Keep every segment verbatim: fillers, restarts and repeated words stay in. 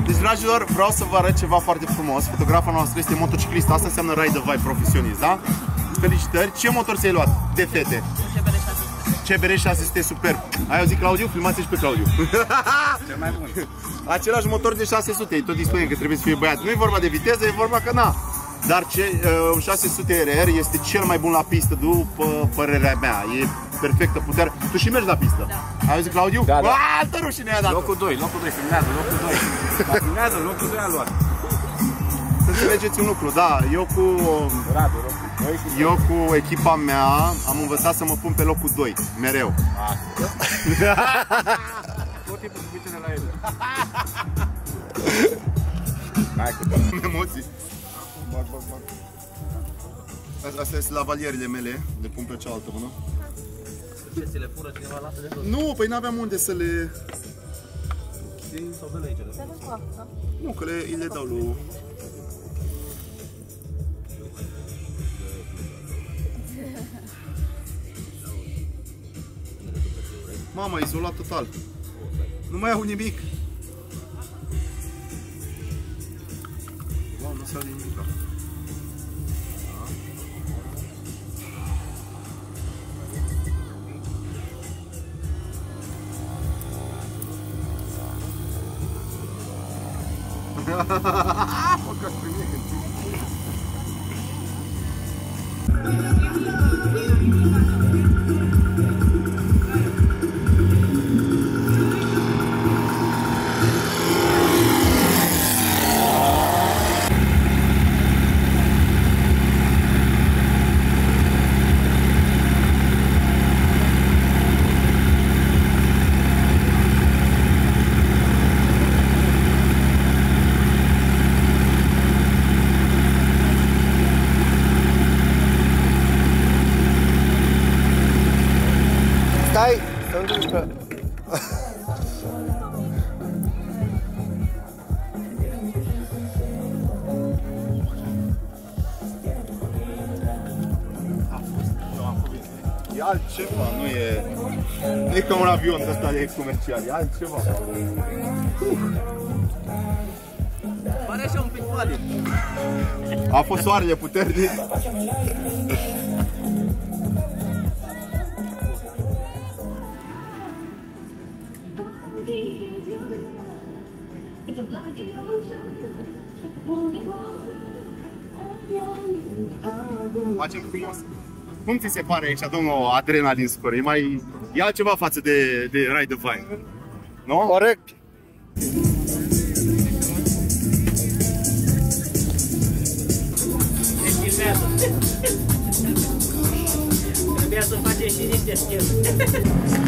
Deci, dragilor, vreau să vă arăt ceva foarte frumos. Fotografa noastră este motociclistă, asta înseamnă Ride the Vibe profesionist, da? Felicitări! Ce motor ți-ai luat de fete? C B R șase sute superb. Ai auzit, Claudiu? Filmați și pe Claudiu. Cel mai bun. Același motor de șase sute, tot dispune că trebuie să fie băiat. Nu e vorba de viteză, e vorba că na. Dar ce, uh, șase sute R R este cel mai bun la pistă, după părerea mea. E perfectă putere. Tu și mergi la pistă. Da. Ai auzit, Claudiu? Da, da. Altă rușine a dat. Locul doi, locul doi, filmează, locul doi. Filmează, locul doi a luat. Să înțelegeți un lucru, da, eu cu, Radu, locul doi, eu cu echipa mea am învățat să mă pun pe locul doi, mereu. Tot timpul cu picele la ele. Hai cu emoții. Bag, bag, bag. Astea sunt lavalierile mele, le pun pe cealaltă mână. Ce, ți le fură cineva, lasă de tot? Nu, păi n-aveam unde să le... Sau de la aici? Nu, că le, le dau lui... Mama, izolat total. Nu mai au nimic. Wow, nu s-a nimic. Păcat pe mine când stai, să nu duci pe... E altceva, nu e... Nu e ca un avion de ăsta de comercial, e altceva. Pare așa un pic palid. A fost soarele puternic. Facem frumos. Cum ți se pare aici, domnul Adrenalin Score? E mai... E altceva față de, de Ride the Vibe, nu? Corect. Deci filmează. Trebuia să facem și niște scheme.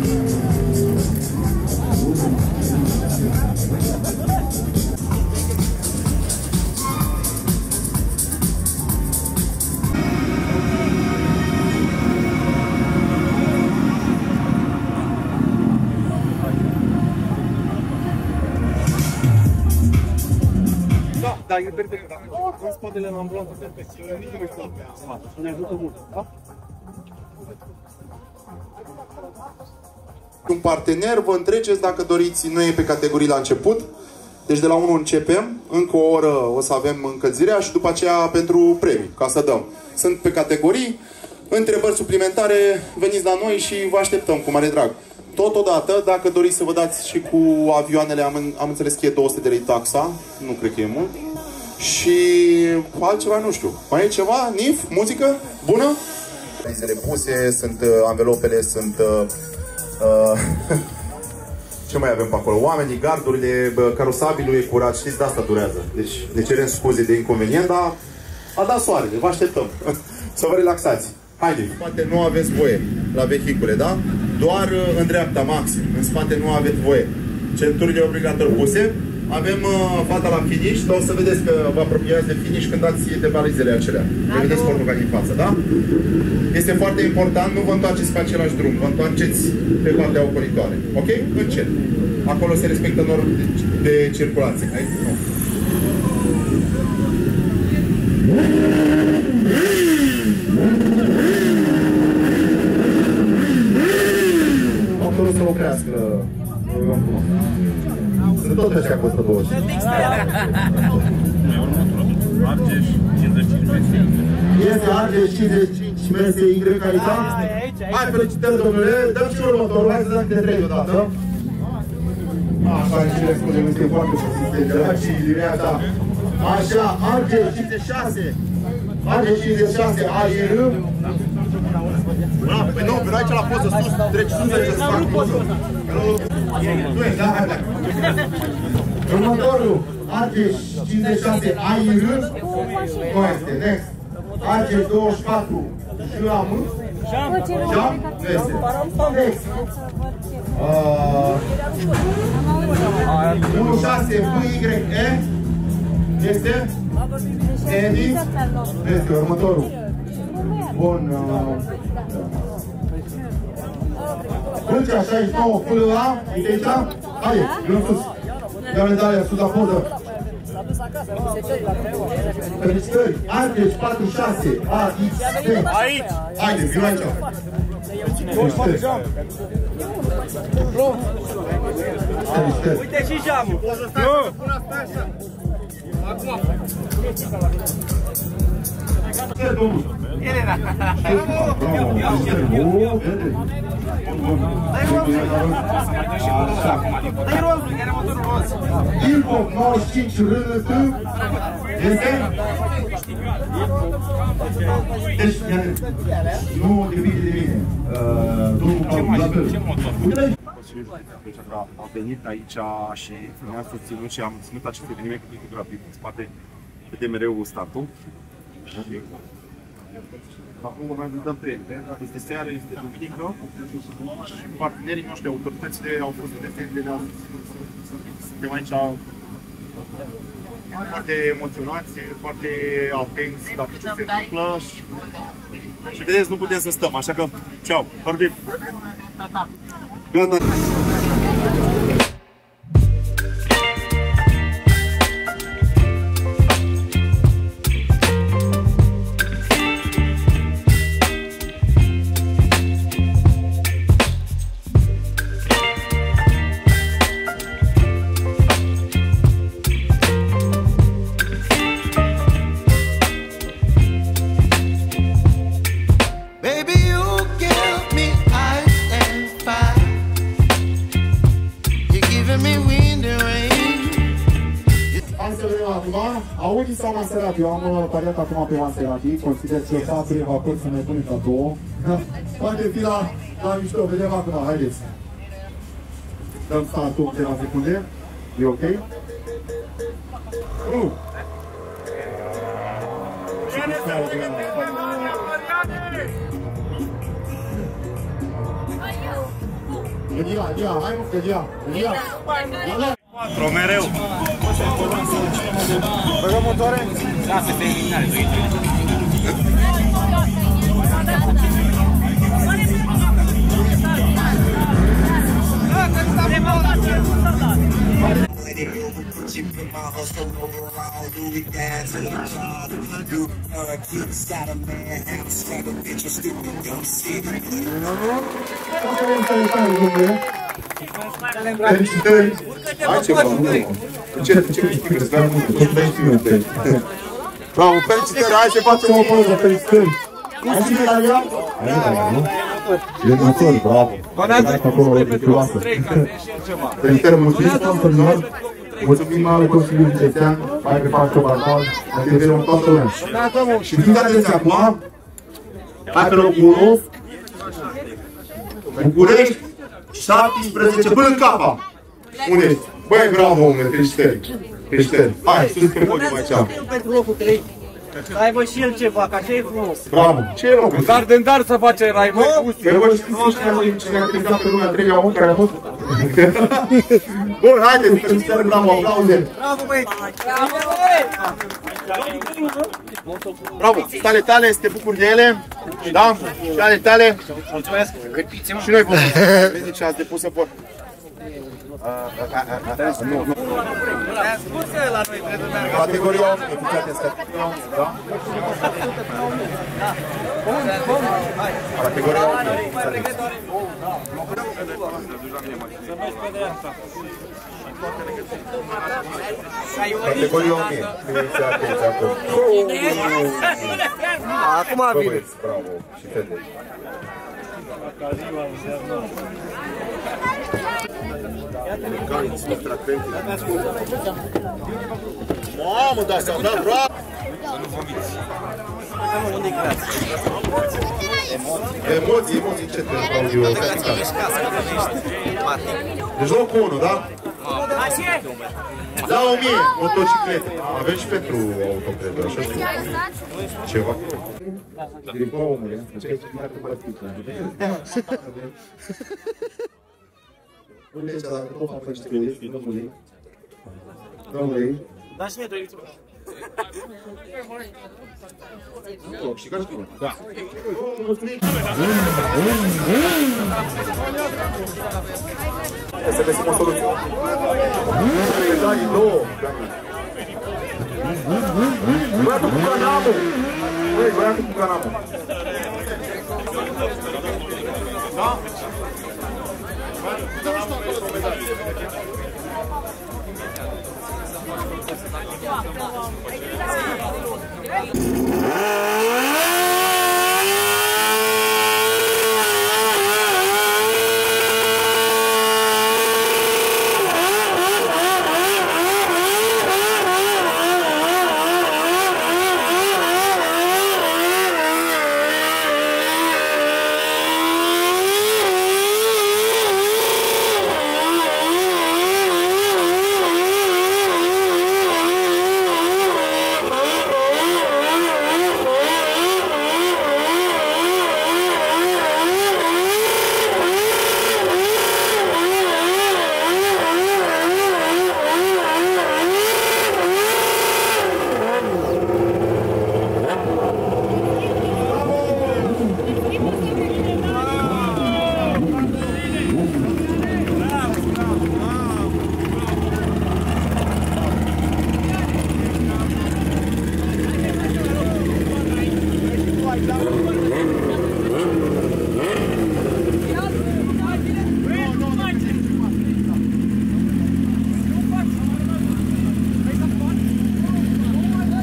Da, e perfect. În spatele la ambulanță, perfect. Nici nu mai stau pe spate. Ne ajută mult, da? Un partener, vă întreceți dacă doriți, nu e pe categorii la început. Deci de la unu începem, încă o oră o să avem încălzirea și după aceea pentru premii, ca să dăm. Sunt pe categorii, întrebări suplimentare, veniți la noi și vă așteptăm cu mare drag. Totodată, dacă doriți să vă dați și cu avioanele, am, am înțeles că e două sute de lei taxa, nu cred că e mult. Și altceva, nu știu. Mai e ceva? N I F? Muzică? Bună? Valizele puse, sunt uh, anvelopele, sunt... Uh, uh, ce mai avem pe acolo? Oamenii, gardurile, carosabilul e curat, știți, de asta durează. Deci ne cerem scuze de inconvenient, dar a dat soarele, vă așteptăm. Să vă relaxați. Haide! În spate nu aveți voie la vehicule, da? Doar în dreapta, maxim. În spate nu aveți voie. Centurile obligatoriu puse. Avem uh, fata la finish, dar o să vedeți că vă apropiați de finish când dați de balizele acelea. Ne vedeți pornuca din față, da? Este foarte important, nu vă întoarceți pe același drum, vă întoarceți pe partea ocolitoare. Ok? Încet. Acolo se respectă normele de, de circulație. Aici nu. Motorul să oprească. tot ăștia costă două sute. Argeș, cincizeci și cinci M S Y. Este Argeș cincizeci și cinci M S Y aici? Hai, felicitări, domnule. Dăm și următorul. Hai să dăm de trei odată. Așa, și le spune, este foarte consistent. De la și dimineața. Așa, Argeș cincizeci și șase. Argeș cincizeci și șase, A I R. Păi nu, vino aici la poză sus, treci sus, aici să fac poză. Nu e, da, hai, pleacă. Următorul, Argeș cincizeci și șase, A I R. Nu este, next. Argeș douăzeci și patru, J A M. Jam? Nu este. Next. unu șase V Y E. Este? Edi? Nu este, următorul. Bun. Vâlcea șaizeci și nouă F L A. Uite aici? Hai, în sus. Ia medalia, sus la poză. Felicitări! Argeș patruzeci și șase A X T. Aici! Haide, vino aici. Felicitări! Felicitări! Uite și jamul! Nu! Acum! Dai rozul, chiar motorul roz! Ilfov nouăzeci și cinci R N T. Este? Deci, nu depinde de mine. Ce motor? Deci a venit aici și ne-a susținut și am ținut acest eveniment cu fotografii în spate de M R-ul statul. Acum mai dăm premii. Este seară, este duminică și partenerii noștri, autoritățile au fost desene de a suntem aici foarte emoționați, foarte atenți la ce se întâmplă și, și vedeți, nu putem să stăm, așa că, ceau, vorbim! Gata! Audi sau Maserati? Eu am pariat acum pe Maserati, consider că patru evacuări sunt mai bune ca două. Poate fi la, la mișto, vedem acum, haideți. Dăm startul câteva secunde, e ok? Uh. Gândila, gândila, hai mă, gândila, gândila. patru, mereu! Băgăm motoare? Da, se terminare, doi trei. Felicitări! Hai ce bă, nu! Ce câștigă? Îți vreau mult, tot treizeci minute. Bravo, felicitări! Hai să facem o poză, felicitări! Ai și medalia? Ai medalia, nu? E motor, bravo! Hai să acolo, reculoasă! Felicitări, mulțumim sponsorilor! Mulțumim mare Consiliul Județean, mai pe fac Ciobarcal, ne vedem toată lumea! Și fiind atenție acum, hai pe locul unu, București, șaptesprezece, până în capa! Unde ești? Băi, bravo, omule, felicitări! Felicitări! Hai, sus pe podium aici! Pentru locul trei. Să aibă și el ceva, că așa e frumos. Bravo! Ce e locul? Dar de îndar să face rai, mă, Gusti! Păi vă știți cine a crezat pe lumea treia om care a fost? Bun, haideți, felicitări, bravo, aplauze! Bravo, băieți! Bravo, băieți! Bravo! Stale tale, să te bucuri de ele, da? Și ale tale. Mulțumesc! Și noi vă vezi ce ați depus să pot. Categoria opt, eficiate statistica, da? Categoria opt, eficiate. Categoria o mie. Atenție, atenție, acum. Acum vine. Bravo. Și fete. Mamă, dar s-a dat bravo! Emoții, emoții, ce te audio? Deci locul unu, da? La o mie, motociclete. Avem și pentru autoclete, așa știu. Ceva. Din omule. Uite, dacă tot fac niște gândiri, domnule. Domnule. Da și mie trei. Și care știu? Da. Să găsim o soluție. Dani, două. Băiatul cu canamul. Băi, băiatul cu canamul. Da? Yeah.